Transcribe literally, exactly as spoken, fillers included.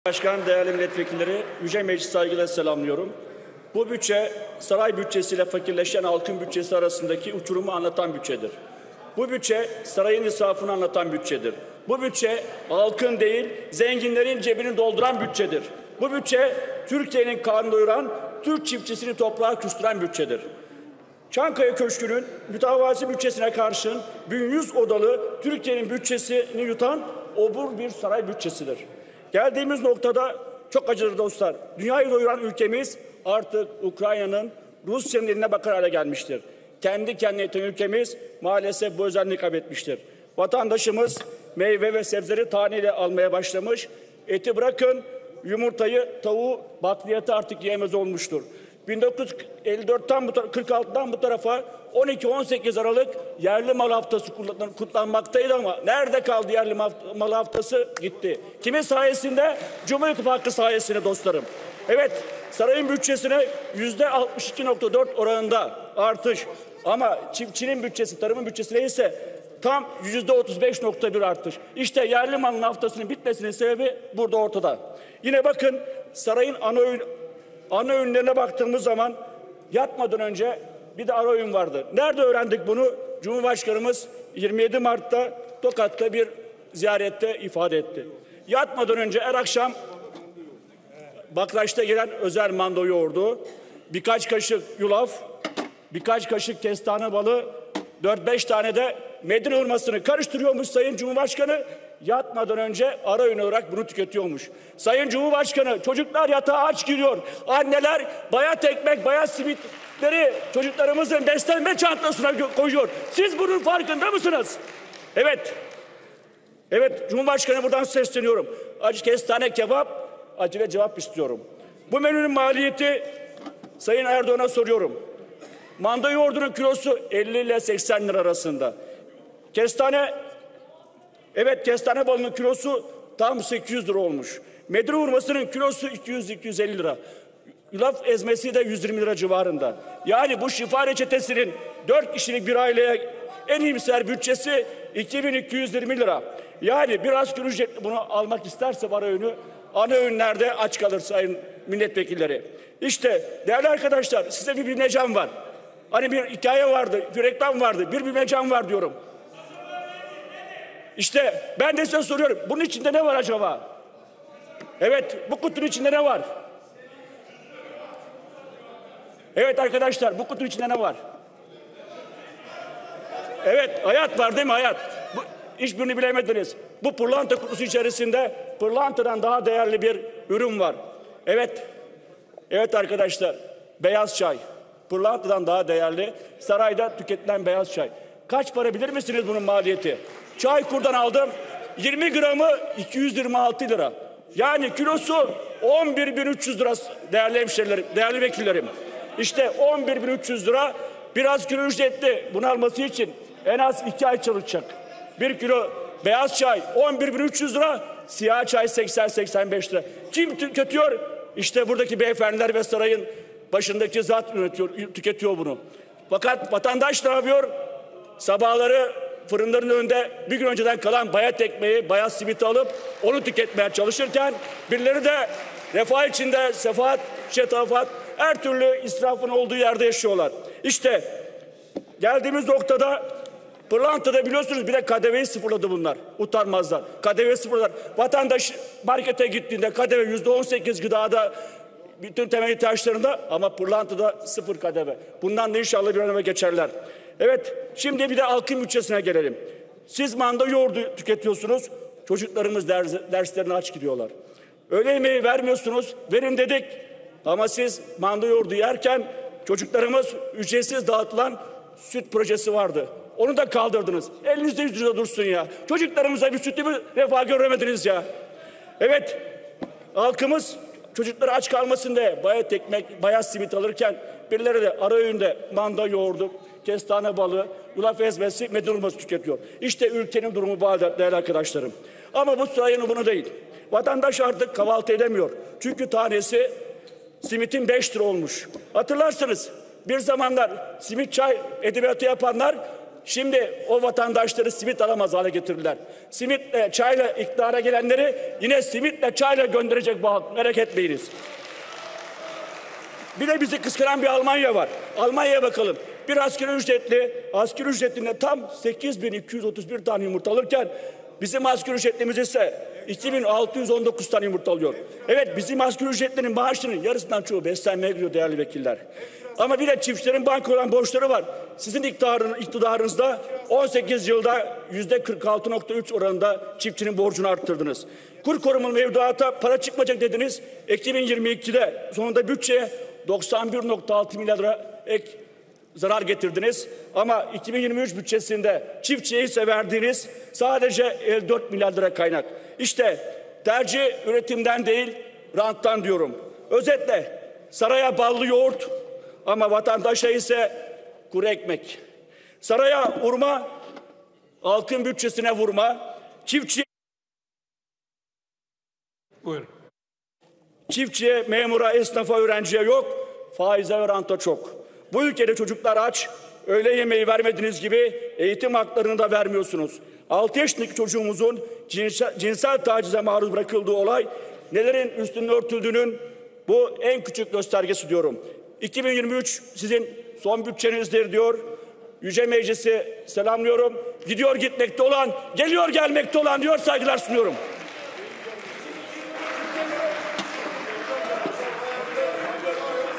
Başkan, değerli milletvekilleri, Yüce Meclis saygıyla selamlıyorum. Bu bütçe, saray bütçesiyle fakirleşen halkın bütçesi arasındaki uçurumu anlatan bütçedir. Bu bütçe, sarayın israfını anlatan bütçedir. Bu bütçe, halkın değil, zenginlerin cebini dolduran bütçedir. Bu bütçe, Türkiye'nin karnını doyuran, Türk çiftçisini toprağa küstüren bütçedir. Çankaya Köşkü'nün mütevazi bütçesine karşın bin yüz odalı Türkiye'nin bütçesini yutan obur bir saray bütçesidir. Geldiğimiz noktada çok acıdır dostlar. Dünyayı doyuran ülkemiz artık Ukrayna'nın, Rusya'nın eline bakar hale gelmiştir. Kendi kendine yeten ülkemiz maalesef bu özelliğini kaybetmiştir. Vatandaşımız meyve ve sebzeleri taneyle almaya başlamış. Eti bırakın, yumurtayı, tavuğu, bakliyatı artık yiyemez olmuştur. bin dokuz yüz elli dörtten bu kırk altıdan bu tarafa on iki on sekiz Aralık yerli mal haftası kutlanmaktaydı ama nerede kaldı yerli mal haftası? Gitti. Kimin sayesinde? Cumhur İttifakı sayesinde dostlarım. Evet, sarayın bütçesine yüzde altmış iki nokta dört oranında artış ama çiftçinin bütçesi, tarımın bütçesi neyse tam yüzde otuz beş nokta bir artış. İşte yerli malın haftasının bitmesinin sebebi burada ortada. Yine bakın sarayın ana öğün Ana öğünlerine baktığımız zaman yatmadan önce bir de ara öğün vardı. Nerede öğrendik bunu? Cumhurbaşkanımız yirmi yedi Mart'ta Tokat'ta bir ziyarette ifade etti. Yatmadan önce her akşam bakraçta gelen özel manda yoğurdu, birkaç kaşık yulaf, birkaç kaşık kestane balı, dört beş tane de Medine hurmasını karıştırıyormuş Sayın Cumhurbaşkanı. Yatmadan önce ara öğün olarak bunu tüketiyormuş. Sayın Cumhurbaşkanı, çocuklar yatağa aç giriyor. Anneler bayat ekmek, bayat simitleri çocuklarımızın beslenme çantasına koyuyor. Siz bunun farkında mısınız? Evet. Evet, Cumhurbaşkanı buradan sesleniyorum. Acı kestane kebap, acı ve cevap istiyorum. Bu menünün maliyeti Sayın Erdoğan'a soruyorum. Manda yoğurdunun kilosu elli ile seksen lira arasında. Kestane Evet, kestane balının kilosu tam sekiz yüz lira olmuş. Medine hurmasının kilosu iki yüz iki yüz elli lira. Yulaf ezmesi de yüz yirmi lira civarında. Yani bu şifa reçetesinin dört kişilik bir aileye en iyimser bütçesi iki bin iki yüz yirmi lira. Yani bir asgari ücretli bunu almak isterse ara öğünü, ana öğünlerde aç kalır sayın milletvekilleri. İşte değerli arkadaşlar, size bir bilmecem var. Hani bir hikaye vardı, bir reklam vardı, bir bilmecem var diyorum. İşte ben de size soruyorum. Bunun içinde ne var acaba? Evet, bu kutunun içinde ne var? Evet arkadaşlar, bu kutunun içinde ne var? Evet, hayat var değil mi, hayat? Bu, hiçbirini bilemediniz. Bu pırlanta kutusu içerisinde pırlantadan daha değerli bir ürün var. Evet, evet arkadaşlar, beyaz çay. Pırlantadan daha değerli, sarayda tüketilen beyaz çay. Kaç para bilir misiniz bunun maliyeti? Çaykur'dan aldım. yirmi gramı iki yüz yirmi altı lira. Yani kilosu on bir bin üç yüz lira değerli hemşerilerim, değerli vekillerim. İşte on bir bin üç yüz lira biraz kilo ücretli. Bunu alması için en az iki ay çalışacak. Bir kilo beyaz çay on bir bin üç yüz lira, siyah çay seksen seksen beş lira. Kim tüketiyor? İşte buradaki beyefendiler ve sarayın başındaki zat üretiyor, tüketiyor bunu. Fakat vatandaş ne yapıyor? Sabahları fırınların önünde bir gün önceden kalan bayat ekmeği, bayat simiti alıp onu tüketmeye çalışırken birileri de refah içinde sefahat, şetafat, her türlü israfın olduğu yerde yaşıyorlar. İşte geldiğimiz noktada pırlantada biliyorsunuz bir de K D V'yi sıfırladı bunlar. Utanmazlar. K D V'yi sıfırladılar. Vatandaş markete gittiğinde K D V yüzde on sekiz gıdada, bütün temel ihtiyaçlarında ama pırlantada sıfır K D V. Bundan da inşallah bir öneme geçerler. Evet, şimdi bir de halkın bütçesine gelelim. Siz manda yoğurdu tüketiyorsunuz, çocuklarımız ders, derslerine aç gidiyorlar. Öğle yemeği vermiyorsunuz, verin dedik. Ama siz manda yoğurdu yerken çocuklarımız ücretsiz dağıtılan süt projesi vardı. Onu da kaldırdınız. Elinizde yüz lira dursun ya. Çocuklarımıza bir sütü bir refah göremediniz ya. Evet, halkımız çocukları aç kalmasın diye bayat ekmek, bayat simit alırken birileri de ara öğünde manda yoğurdu, kestane balığı, yulaf ezmesi, Medine hurması tüketiyor. İşte ülkenin durumu bu halde değerli arkadaşlarım. Ama bu sarayın bunu değil. Vatandaş artık kahvaltı edemiyor. Çünkü tanesi simitin beş lira olmuş. Hatırlarsınız bir zamanlar simit çay edebiyatı yapanlar Şimdi o vatandaşları simit alamaz hale getirdiler. Simitle, çayla iktidara gelenleri yine simitle, çayla gönderecek bu halk. Merak etmeyiniz. Bir de bizi kıskanan bir Almanya var. Almanya'ya bakalım. Bir asgari ücretli, asgari ücretinde tam sekiz bin iki yüz otuz bir tane yumurta alırken bizim asgari ücretlimiz ise iki bin altı yüz on dokuz tane yumurta alıyor. Evet, bizim asgari ücretlinin maaşının yarısından çoğu beslenmeye gidiyor değerli vekiller. Ama bir de çiftçilerin banka olan borçları var. Sizin iktidarınızda on sekiz yılda yüzde kırk altı nokta üç oranında çiftçinin borcunu arttırdınız. Kur korumalı mevduata para çıkmayacak dediniz. iki bin yirmi ikide sonunda bütçeye doksan bir nokta altı milyar lira ek zarar getirdiniz. Ama iki bin yirmi üç bütçesinde çiftçiye ise verdiğiniz sadece elli dört milyar lira kaynak. İşte tercih üretimden değil, ranttan diyorum. Özetle saraya ballı yoğurt ama vatandaşa ise kuru ekmek. Saraya vurma, halkın bütçesine vurma, çiftçi Buyurun. Çiftçiye, memura, esnafa, öğrenciye yok, faize ve ranta çok. Bu ülkede çocuklar aç, öğle yemeği vermediğiniz gibi eğitim haklarını da vermiyorsunuz. altı yaşındaki çocuğumuzun cinsel, cinsel tacize maruz bırakıldığı olay nelerin üstünde örtüldüğünün bu en küçük göstergesi diyorum. iki bin yirmi üç sizin son bütçenizdir diyor. Yüce Meclisi selamlıyorum. Gidiyor gitmekte olan, geliyor gelmekte olan diyor, saygılar sunuyorum.